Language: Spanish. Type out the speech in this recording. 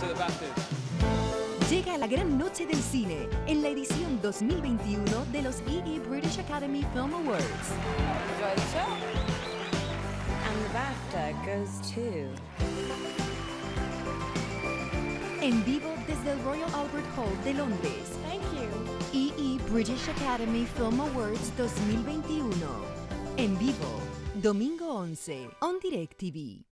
to the BAFTAs. Llega la gran noche del cine en la edición 2021 de los EE British Academy Film Awards. Enjoy the show. And the BAFTA goes to... En vivo desde el Royal Albert Hall de Londres. Thank you. EE British Academy Film Awards 2021. En vivo, domingo 11, on DirecTV.